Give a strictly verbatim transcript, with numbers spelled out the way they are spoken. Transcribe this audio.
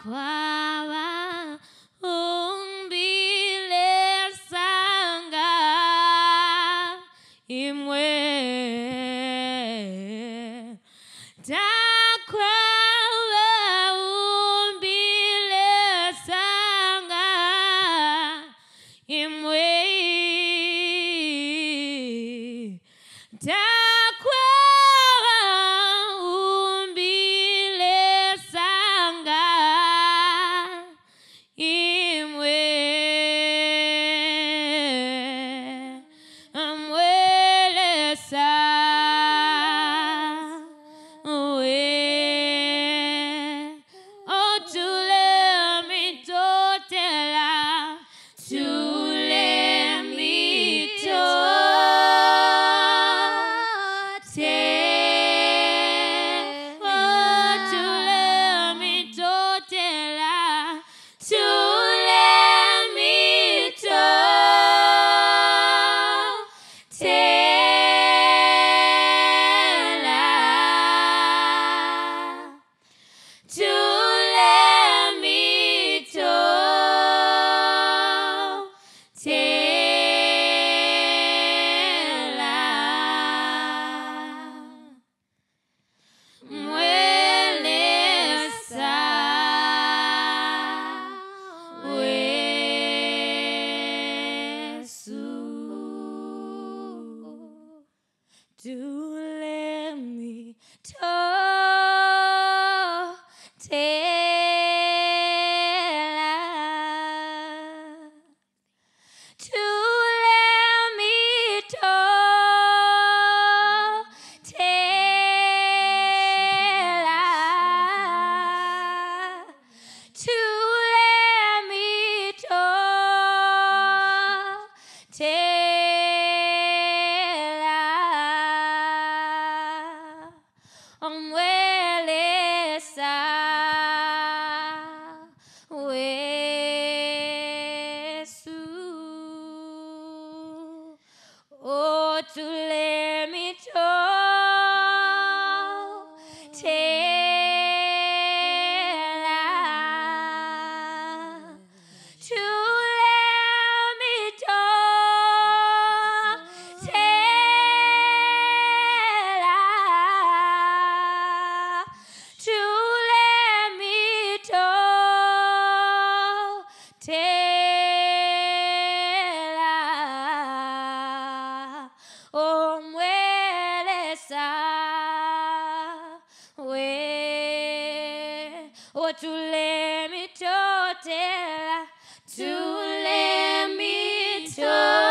Takwa umbile sanga imwe Takwa umbile sanga imwe Takwa umbile sanga imwe amwele sa we otule mitotela tule mito Do let me talk, tell to let me talk, tell to let me talk, tell Omwele sa wesu oh to let me talk tell to let me talk tell to let me talk, tell oh mwele sa we oh to let me talk, tell to let me talk.